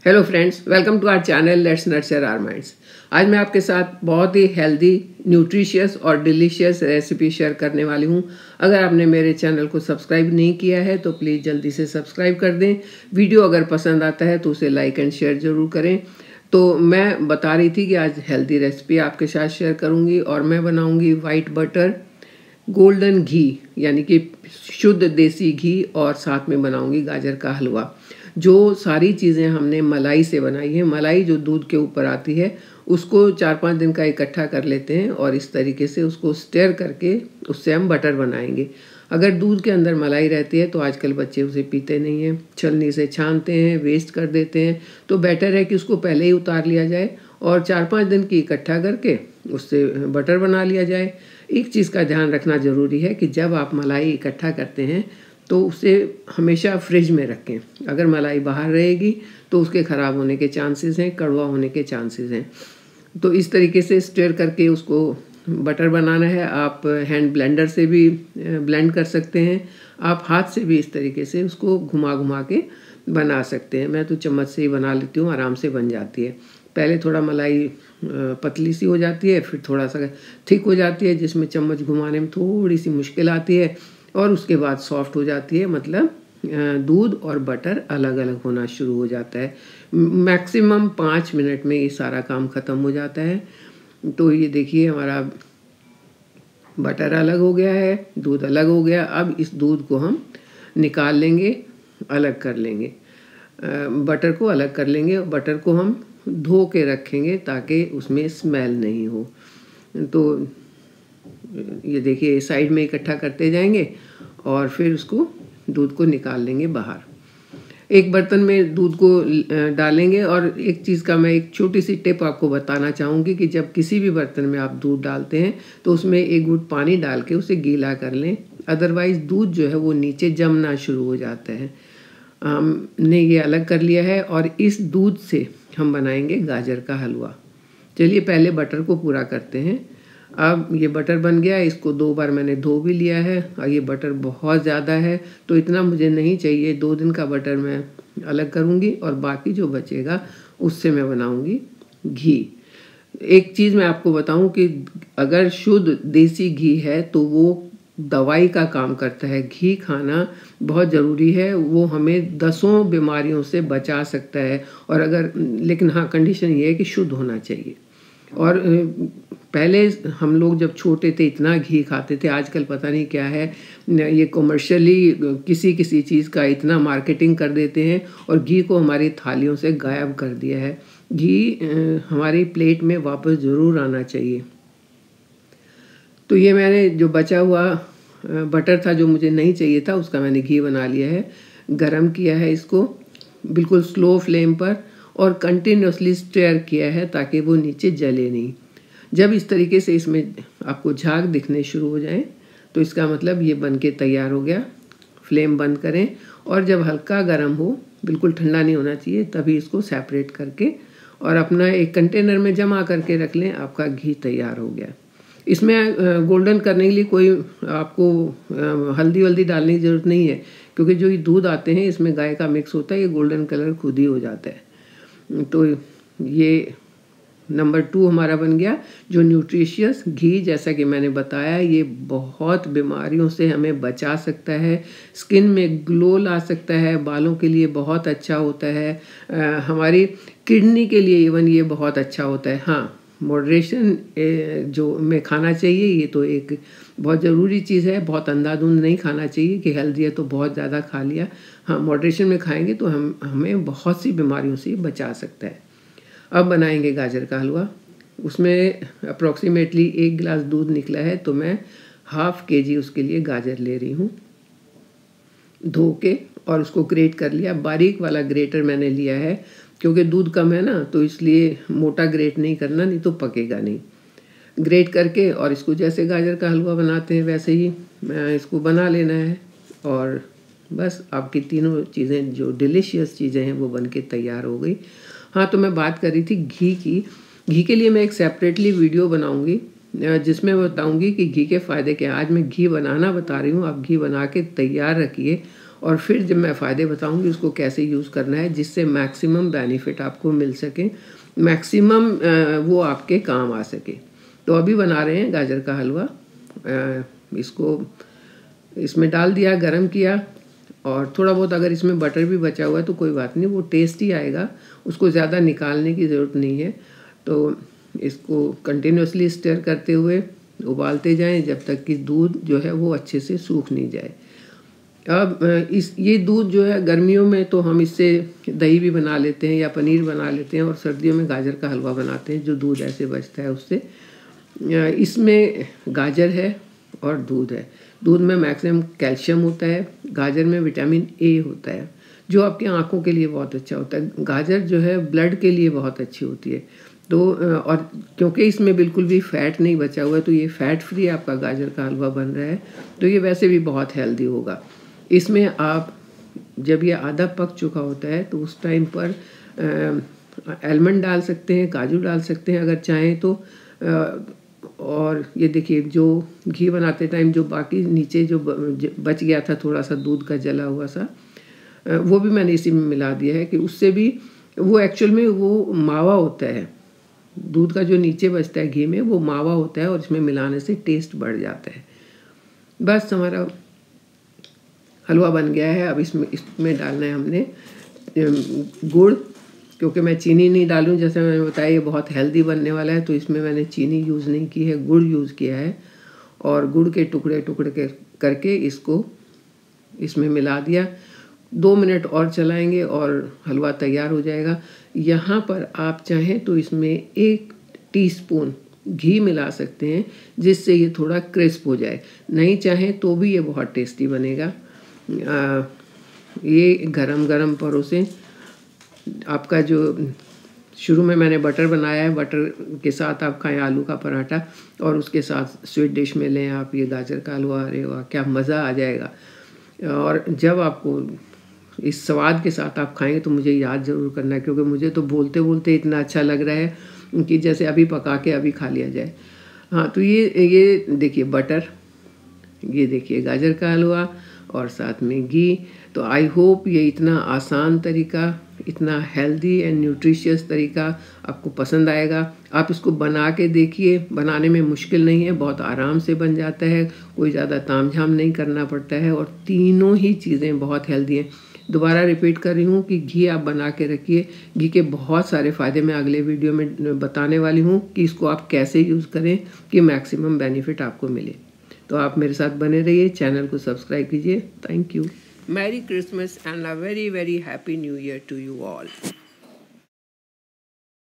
Hello friends, welcome to our channel let's nurture our minds. आज मैं आपके साथ बहुत ही हेल्दी, न्यूट्रिशियस और डिलीशियस रेसिपी शेयर करने वाली हूं। अगर आपने मेरे चैनल को सब्सक्राइब नहीं किया है तो प्लीज़ जल्दी से सब्सक्राइब कर दें। वीडियो अगर पसंद आता है तो उसे लाइक एंड शेयर ज़रूर करें। तो मैं बता रही थी कि आज हेल्दी रेसिपी आपके साथ शेयर करूँगी और मैं बनाऊँगी वाइट बटर, गोल्डन घी यानी कि शुद्ध देसी घी, और साथ में बनाऊँगी गाजर का हलवा। जो सारी चीज़ें हमने मलाई से बनाई है, मलाई जो दूध के ऊपर आती है, उसको 4-5 दिन का इकट्ठा कर लेते हैं और इस तरीके से उसको स्टर करके उससे हम बटर बनाएंगे। अगर दूध के अंदर मलाई रहती है तो आजकल बच्चे उसे पीते नहीं हैं, छलनी से छानते हैं, वेस्ट कर देते हैं। तो बेटर है कि उसको पहले ही उतार लिया जाए और 4-5 दिन की इकट्ठा करके उससे बटर बना लिया जाए। एक चीज़ का ध्यान रखना ज़रूरी है कि जब आप मलाई इकट्ठा करते हैं तो उसे हमेशा फ्रिज में रखें। अगर मलाई बाहर रहेगी तो उसके ख़राब होने के चांसेस हैं, कड़वा होने के चांसेस हैं। तो इस तरीके से स्टर करके उसको बटर बनाना है। आप हैंड ब्लेंडर से भी ब्लेंड कर सकते हैं, आप हाथ से भी इस तरीके से उसको घुमा घुमा के बना सकते हैं। मैं तो चम्मच से ही बना लेती हूँ, आराम से बन जाती है। पहले थोड़ा मलाई पतली सी हो जाती है, फिर थोड़ा सा थिक हो जाती है जिसमें चम्मच घुमाने में थोड़ी सी मुश्किल आती है, और उसके बाद सॉफ्ट हो जाती है। मतलब दूध और बटर अलग अलग होना शुरू हो जाता है। मैक्सिमम 5 मिनट में ये सारा काम ख़त्म हो जाता है। तो ये देखिए, हमारा बटर अलग हो गया है, दूध अलग हो गया। अब इस दूध को हम निकाल लेंगे, अलग कर लेंगे, बटर को अलग कर लेंगे। बटर को हम धो के रखेंगे ताकि उसमें स्मेल नहीं हो। तो ये देखिए, साइड में इकट्ठा करते जाएंगे और फिर उसको दूध को निकाल लेंगे बाहर। एक बर्तन में दूध को डालेंगे। और एक चीज़ का मैं एक छोटी सी टिप आपको बताना चाहूँगी कि जब किसी भी बर्तन में आप दूध डालते हैं तो उसमें एक घूंट पानी डाल के उसे गीला कर लें, अदरवाइज़ दूध जो है वो नीचे जमना शुरू हो जाता है। हमने ये अलग कर लिया है और इस दूध से हम बनाएंगे गाजर का हलवा। चलिए पहले बटर को पूरा करते हैं। अब ये बटर बन गया, इसको 2 बार मैंने धो भी लिया है। और ये बटर बहुत ज़्यादा है तो इतना मुझे नहीं चाहिए। 2 दिन का बटर मैं अलग करूँगी और बाकी जो बचेगा उससे मैं बनाऊँगी घी। एक चीज़ मैं आपको बताऊँ कि अगर शुद्ध देसी घी है तो वो दवाई का काम करता है। घी खाना बहुत ज़रूरी है, वो हमें 10 बीमारियों से बचा सकता है। और अगर लेकिन हाँ, कंडीशन ये है कि शुद्ध होना चाहिए। और पहले हम लोग जब छोटे थे इतना घी खाते थे, आजकल पता नहीं क्या है, ये कमर्शियली किसी किसी चीज़ का इतना मार्केटिंग कर देते हैं और घी को हमारी थालियों से गायब कर दिया है। घी हमारी प्लेट में वापस ज़रूर आना चाहिए। तो ये मैंने जो बचा हुआ बटर था जो मुझे नहीं चाहिए था, उसका मैंने घी बना लिया है। गरम किया है इसको बिल्कुल स्लो फ्लेम पर और कंटिन्यूसली स्टर किया है ताकि वो नीचे जले नहीं। जब इस तरीके से इसमें आपको झाग दिखने शुरू हो जाए तो इसका मतलब ये बन के तैयार हो गया। फ्लेम बंद करें और जब हल्का गर्म हो, बिल्कुल ठंडा नहीं होना चाहिए, तभी इसको सेपरेट करके और अपना एक कंटेनर में जमा करके रख लें। आपका घी तैयार हो गया। इसमें गोल्डन करने के लिए कोई आपको हल्दी वल्दी डालने की ज़रूरत नहीं है, क्योंकि जो ये दूध आते हैं इसमें गाय का मिक्स होता है, ये गोल्डन कलर खुद ही हो जाता है। तो ये नंबर 2 हमारा बन गया, जो न्यूट्रिशियस घी। जैसा कि मैंने बताया, ये बहुत बीमारियों से हमें बचा सकता है, स्किन में ग्लो ला सकता है, बालों के लिए बहुत अच्छा होता है, हमारी किडनी के लिए इवन ये बहुत अच्छा होता है। हाँ, मॉडरेशन जो में खाना चाहिए, ये तो एक बहुत ज़रूरी चीज़ है। बहुत अंधाधुंध नहीं खाना चाहिए कि हेल्दी है तो बहुत ज़्यादा खा लिया। हाँ, मॉडरेशन में खाएंगे तो हमें बहुत सी बीमारियों से बचा सकता है। अब बनाएंगे गाजर का हलवा। उसमें अप्रॉक्सीमेटली 1 गिलास दूध निकला है तो मैं ½ kg उसके लिए गाजर ले रही हूँ, धो के और उसको ग्रेट कर लिया। बारीक वाला ग्रेटर मैंने लिया है क्योंकि दूध कम है ना, तो इसलिए मोटा ग्रेट नहीं करना, नहीं तो पकेगा नहीं। ग्रेट करके और इसको जैसे गाजर का हलवा बनाते हैं वैसे ही इसको बना लेना है और बस आपकी तीनों चीज़ें जो डिलीशियस चीज़ें हैं वो बन के तैयार हो गई। हाँ, तो मैं बात कर रही थी घी की। घी के लिए मैं एक सेपरेटली वीडियो बनाऊंगी जिसमें बताऊंगी कि घी के फ़ायदे क्या हैं। आज मैं घी बनाना बता रही हूँ, आप घी बना के तैयार रखिए और फिर जब मैं फ़ायदे बताऊंगी उसको कैसे यूज़ करना है जिससे मैक्सिमम बेनिफिट आपको मिल सके, मैक्सिमम वो आपके काम आ सके। तो अभी बना रहे हैं गाजर का हलवा। इसको इसमें डाल दिया, गरम किया, और थोड़ा बहुत अगर इसमें बटर भी बचा हुआ है तो कोई बात नहीं, वो टेस्ट ही आएगा, उसको ज़्यादा निकालने की ज़रूरत नहीं है। तो इसको कंटिन्यूसली स्टर करते हुए उबालते जाएं जब तक कि दूध जो है वो अच्छे से सूख नहीं जाए। अब ये दूध जो है गर्मियों में तो हम इससे दही भी बना लेते हैं या पनीर बना लेते हैं, और सर्दियों में गाजर का हलवा बनाते हैं जो दूध ऐसे बचता है उससे। इसमें गाजर है और दूध है। दूध में मैक्सिमम कैल्शियम होता है, गाजर में विटामिन ए होता है जो आपकी आँखों के लिए बहुत अच्छा होता है। गाजर जो है ब्लड के लिए बहुत अच्छी होती है। तो और क्योंकि इसमें बिल्कुल भी फ़ैट नहीं बचा हुआ है तो ये फ़ैट फ्री आपका गाजर का हलवा बन रहा है, तो ये वैसे भी बहुत हेल्दी होगा। इसमें आप जब ये आधा पक चुका होता है तो उस टाइम पर आलमंड डाल सकते हैं, काजू डाल सकते हैं अगर चाहें तो। और ये देखिए जो घी बनाते टाइम जो बाकी नीचे जो बच गया था थोड़ा सा दूध का जला हुआ सा, वो भी मैंने इसी में मिला दिया है कि उससे भी वो एक्चुअल में वो मावा होता है। दूध का जो नीचे बचता है घी में वो मावा होता है और इसमें मिलाने से टेस्ट बढ़ जाता है। बस हमारा हलवा बन गया है। अब इसमें डालना है हमने गुड़, क्योंकि मैं चीनी नहीं डालूँ, जैसे मैंने बताया ये बहुत हेल्दी बनने वाला है तो इसमें मैंने चीनी यूज़ नहीं की है, गुड़ यूज़ किया है। और गुड़ के टुकड़े टुकड़े करके इसको इसमें मिला दिया। 2 मिनट और चलाएंगे और हलवा तैयार हो जाएगा। यहाँ पर आप चाहें तो इसमें 1 टीस्पून घी मिला सकते हैं जिससे ये थोड़ा क्रिस्प हो जाए, नहीं चाहें तो भी ये बहुत टेस्टी बनेगा। ये गरम गरम परोसें। आपका जो शुरू में मैंने बटर बनाया है, बटर के साथ आप खाएं आलू का पराठा, और उसके साथ स्वीट डिश में लें आप ये गाजर का हलवा। अरे वाह क्या मज़ा आ जाएगा। और जब आपको इस स्वाद के साथ आप खाएंगे तो मुझे याद ज़रूर करना है, क्योंकि मुझे तो बोलते बोलते इतना अच्छा लग रहा है कि जैसे अभी पका के अभी खा लिया जाए। हाँ, तो ये देखिए बटर, ये देखिए गाजर का हलवा और साथ में घी। तो आई होप ये इतना आसान तरीका, इतना हेल्दी एंड न्यूट्रिशियस तरीका आपको पसंद आएगा। आप इसको बना के देखिए, बनाने में मुश्किल नहीं है, बहुत आराम से बन जाता है, कोई ज़्यादा तामझाम नहीं करना पड़ता है, और तीनों ही चीज़ें बहुत हेल्दी हैं। दोबारा रिपीट कर रही हूँ कि घी आप बना के रखिए। घी के बहुत सारे फ़ायदे मैं अगले वीडियो में बताने वाली हूँ कि इसको आप कैसे यूज़ करें कि मैक्सिमम बेनिफिट आपको मिले। तो आप मेरे साथ बने रहिए, चैनल को सब्सक्राइब कीजिए। Thank you. Merry Christmas and a very very happy new year to you all.